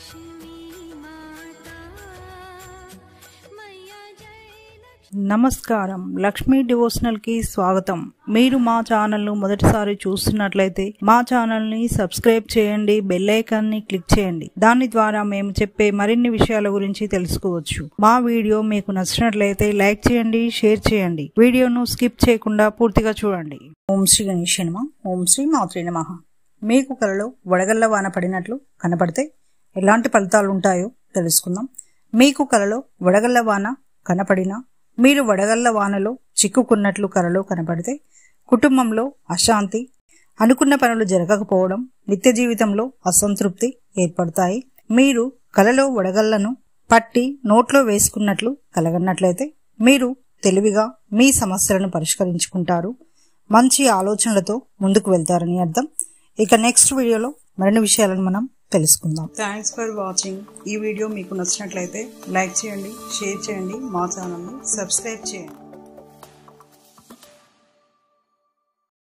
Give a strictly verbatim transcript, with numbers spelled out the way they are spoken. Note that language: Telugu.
నమస్కారం, లక్ష్మీ డివోషనల్ కి స్వాగతం. మీరు మా ఛానల్ ను మొదటిసారి చూస్తున్నట్లయితే మా ఛానల్ ని సబ్స్క్రైబ్ చేయండి, బెల్ ఐకాన్ ని క్లిక్ చేయండి. దాని ద్వారా మేము చెప్పే మరిన్ని విషయాల గురించి తెలుసుకోవచ్చు. మా వీడియో మీకు నచ్చినట్లయితే లైక్ చేయండి, షేర్ చేయండి. వీడియోను స్కిప్ చేయకుండా పూర్తిగా చూడండి. ఓం శ్రీ గణేశాయ నమః. ఓం శ్రీ మాత్రే నమః. మీకు కలలో వడగళ్ల వాన పడినట్లు కనపడితే ఎలాంటి ఫలితాలు ఉంటాయో తెలుసుకుందాం. మీకు కలలో వడగళ్ల వాన కనపడినా, మీరు వడగళ్ల వానలో చిక్కుకున్నట్లు కలలో కనపడితే కుటుంబంలో అశాంతి, అనుకున్న పనులు జరగకపోవడం, నిత్య జీవితంలో అసంతృప్తి ఏర్పడతాయి. మీరు కలలో వడగళ్లను పట్టి నోట్లో వేసుకున్నట్లు కలగన్నట్లయితే మీరు తెలివిగా మీ సమస్యలను పరిష్కరించుకుంటారు, మంచి ఆలోచనలతో ముందుకు వెళ్తారని అర్థం. ఇక నెక్స్ట్ వీడియోలో మరిన్ని విషయాలను మనం తెలుసుకుందాం. Thanks for watching. ఈ వీడియో మీకు నచ్చినట్లయితే లైక్ చేయండి, షేర్ చేయండి, మా ఛానల్ని సబ్స్క్రైబ్ చేయండి.